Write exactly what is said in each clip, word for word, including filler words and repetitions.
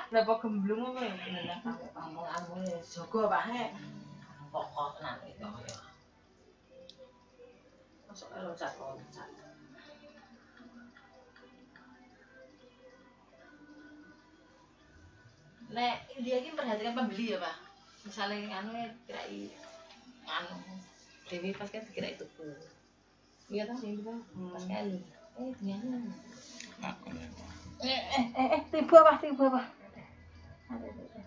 Lah kok gemblung apa ya? Lah ngomong-ngomong jaga wae. Pokok tenan itu ya. Masuk loncat-loncat. Nek dia ini memperhatikan pembeli ya Pak. Misalnya anu kirai anu Dewi pas kan kira itu tuh. Iya toh sing kita pas kali. Eh ternyata. Eh eh eh eh tiba Pak, tiba Pak. Ada ada.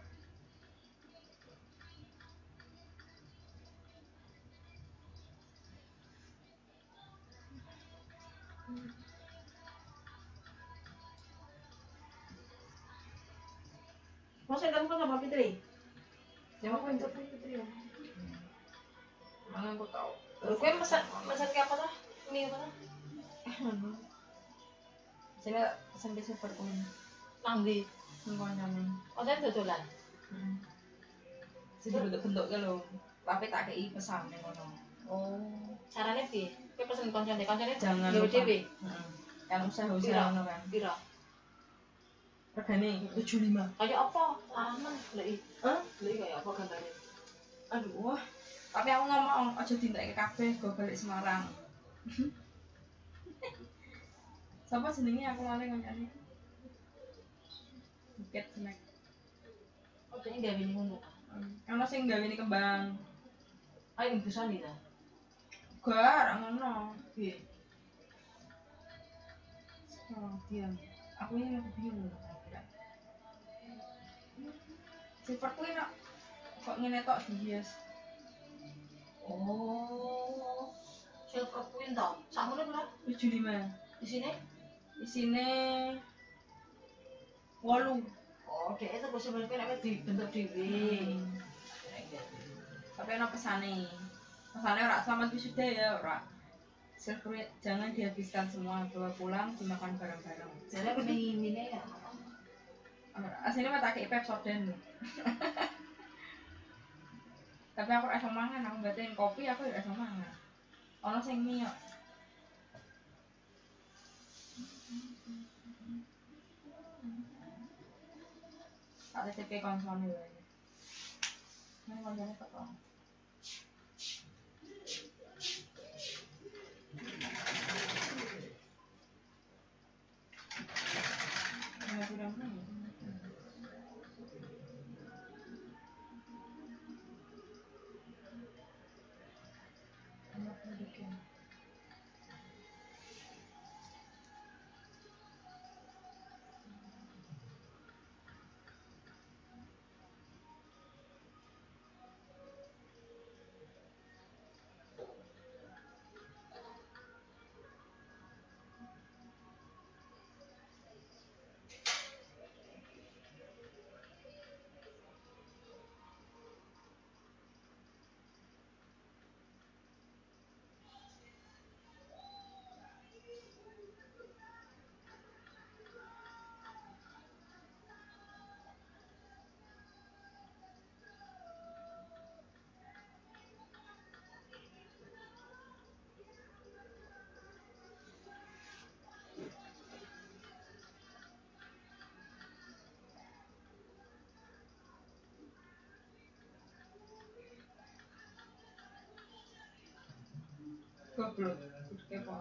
Masa kamu kan sama Fitri? Sama aku untuk Fitri ya. Mana aku tahu. Lu kue pesan pesan ke apa tuh? Mie apa tuh? Saya pesan ke super pun. Nanti ngkonconin. Oh, dan dodolan. Heeh. Sing bentuk-bentuk ke lho. Tapi tak kei pesan ning ngono. Oh, carane piye? Kowe pesen koncone, koncone jangan yo dhewe. Heeh. Kan usaha-usaha ngono kan. Piro? Regane tujuh puluh lima. Kayak apa? Aman lek. Hah? Lek kayak apa gambare? Aduh, wah. Tapi aku ngomong aja dintekke kabeh go balik Semarang. Sapa jenenge aku lali ngoncane. Buket snack. Oh, jenenge gawe ning ngono. Ana sing gawe ning kembang. Ayo bisa nih ta. Gak ngono. Piye? Oh, diam. Aku ini aku bingung. Sifat kuwi nak kok ngene tok dihias. Oh. Silver kuwi to. Sakmene berapa? tujuh puluh lima. Isine? Isine wolu. Oh, dhek itu bisa mlebu nek dibentuk dhewe. Tapi ana pesane. Pesane ora selamat wisuda ya, ora. Silver jangan dihabiskan semua, bawa pulang dimakan bareng-bareng. Jadi mini-mini ya. Aslinya mah tak kei Pepsodent. Tapi aku ora iso mangan, aku batin kopi aku ora iso mangan. Ono sing mie kok. Tak T P konsone wae. Nang konsone kok. Nah, kurang kan. Goblok, kepo.